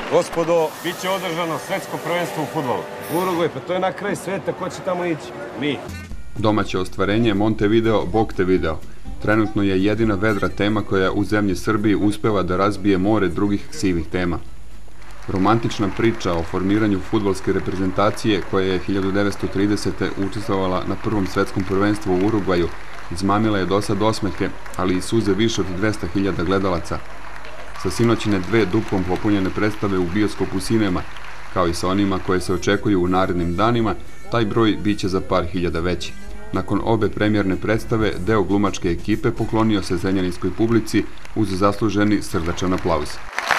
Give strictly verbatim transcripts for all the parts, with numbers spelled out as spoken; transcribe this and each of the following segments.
Gospodo, bit će održano svetsko prvenstvo u fudbalu. Urugvaj, pa to je na kraj sveta, ko će tamo ići? Mi. Domaće ostvarenje Montevideo, Bog te video. Trenutno je jedina vedra tema koja u zemlji Srbiji uspeva da razbije more drugih sivih tema. Romantična priča o formiranju fudbalske reprezentacije koja je hiljadu devetsto tridesete učestvovala na prvom svetskom prvenstvu u Urugvaju izmamila je dosad osmehe, ali i suze više od dvesta hiljada gledalaca. Sa sinoćine dve duplom popunjene predstave u bioskopu Sinema, kao i sa onima koje se očekuju u narednim danima, taj broj biće za par hiljada veći. Nakon obe premijerne predstave, deo glumačke ekipe poklonio se zrenjaninskoj publici uz zasluženi srdačan aplauz.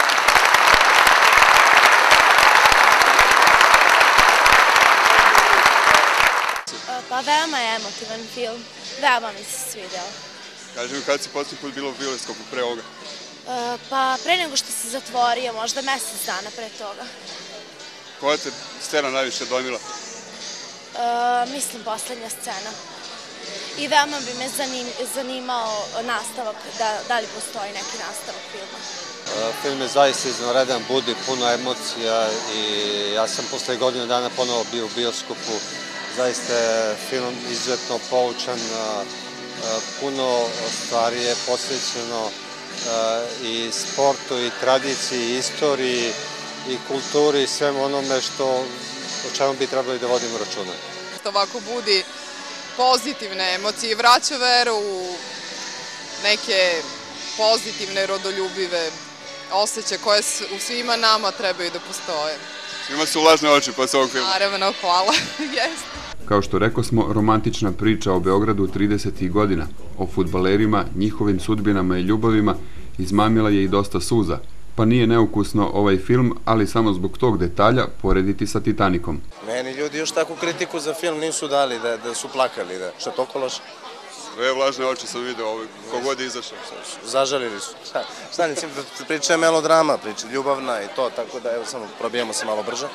Pa veoma je emotivan film, veoma mi se svideo. Kaži mi, kada si posljednji put bila u bioskopu pre ovoga? Pa pre nego što se zatvorio, možda mesec dana pre toga. Koja te scena najviše dojmila? Mislim poslednja scena. I veoma bi me zanimao nastavak, da li postoji neki nastavak filma. Film je zaista izvanredan, budi puno emocija i ja sam posle godinu dana ponovo bio u bioskopu. Zaista je film izuzetno poučan, puno stvari je posvećeno i sportu, i tradiciji, i istoriji, i kulturi, i svemu onome što, o čemu bi trebali da vodimo računa. Ovako budi pozitivne emocije i vraća veru u neke pozitivne, rodoljubive osjećaje koje u svima nama trebaju da postoje. Svima su lažne oči posle ovog filma. Naravno, hvala. Jeste. Kao što rekao smo, romantična priča o Beogradu tridesetih godina, o fudbalerima, njihovim sudbinama i ljubavima, izmamila je i dosta suza, pa nije neukusno ovaj film, ali samo zbog tog detalja porediti sa Titanikom. Meni ljudi još takvu kritiku za film nisu dali, da su plakali, što je toliko loše. Sve vlažne oči sam vidio, kogod je izašao. Zažalili su. Šta nisim, priča je melodrama, priča je ljubavna i to, tako da evo samo probijemo se malo brže.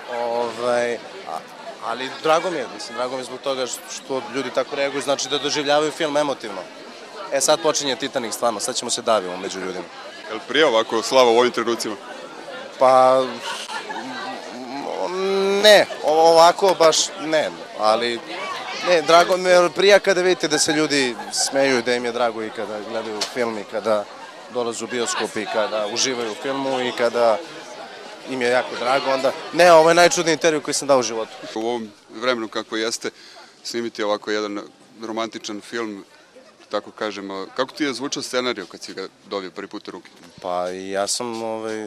Ali drago mi je, mislim, drago mi je zbog toga što ljudi tako reaguju, znači da doživljavaju film emotivno. E sad počinje Titanik stvarno, sad ćemo se davimo među ljudima. Je li prije ovako slava u ovim trenucima? Pa, ne, ovako baš ne, ali ne, drago mi je prija kada vidite da se ljudi smeju, da im je drago i kada gledaju film i kada dolaze u bioskop i kada uživaju u filmu i kada im je jako drago, onda ne, ovo je najčudniji intervju koji sam dao u životu. U ovom vremenu kako jeste snimiti ovako jedan romantičan film, tako kažem, kako ti je zvučao scenariju kad si ga dobio prvi put u ruke? Pa ja sam,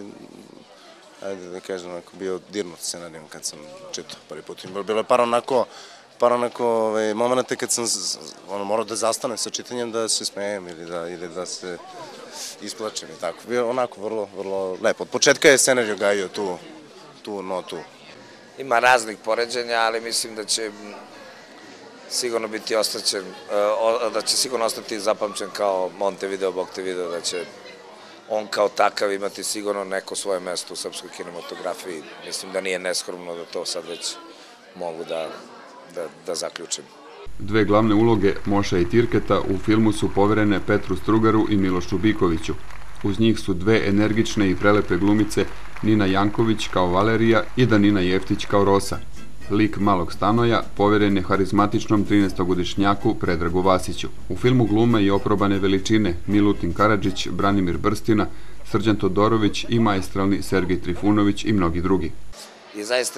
ajde da kažem, bio dirnut scenarijom kad sam čitao prvi put. Bilo je par onako, par onako momenta kad sam morao da zastanem sa čitanjem, da se smejem ili da se isplačem i tako. Bio onako vrlo, vrlo lepo. Od početka je scenariju gajio tu notu. Ima raznih poređenja, ali mislim da će sigurno biti ostaćen, da će sigurno ostati zapamćen kao Montevideo, Bog te video, da će on kao takav imati sigurno neko svoje mesto u srpskoj kinematografiji. Mislim da nije neskromno da to sad već mogu da zaključim. Dve glavne uloge, Moša i Tirketa, u filmu su poverene Petru Strugaru i Milošu Bikoviću. Uz njih su dve energične i prelepe glumice, Nina Janković kao Valerija i Danina Jeftić kao Rosa. Lik Malog Stanoja poveren je harizmatičnom trinaestogodišnjaku Predragu Vasiću. U filmu glume i oprobane veličine Milutin Karadžić, Branimir Brstina, Srđan Todorović i maestralni Sergej Trifunović i mnogi drugi. I zaista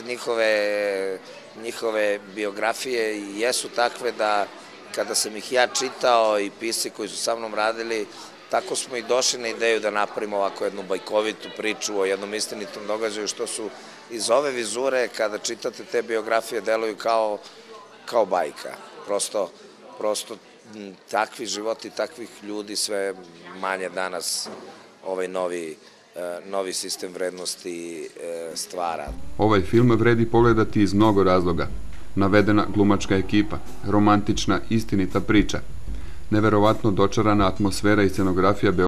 njihove biografije jesu takve da kada sam ih ja čitao i pisci koji su sa mnom radili, tako smo i došli na ideju da napravimo ovako jednu bajkovitu priču o jednom istinitom događaju, što su iz ove vizure, kada čitate te biografije, deluju kao bajka. Prosto takvi životi, takvih ljudi sve manje danas ovaj novi sistem vrednosti stvara. Ovaj film vredi pogledati iz mnogo razloga. Navedena glumačka ekipa, romantična, istinita priča, neverovatno dočarana atmosfera i scenografija